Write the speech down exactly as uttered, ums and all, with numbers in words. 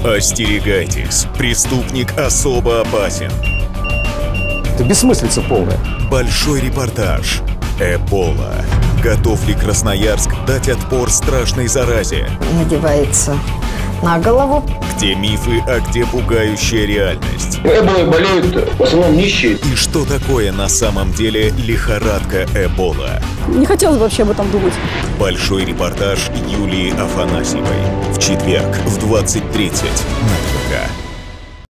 Остерегайтесь, преступник особо опасен. Это бессмыслица полная. Большой репортаж. Эбола. Готов ли Красноярск дать отпор страшной заразе? Надевается на голову. Где мифы, а где пугающая реальность? Эболой болеют в основном нищие. И что такое на самом деле лихорадка Эбола? Не хотелось вообще об этом думать. Большой репортаж Юлии Афанасьевой. В четверг в двадцать тридцать на ТВК.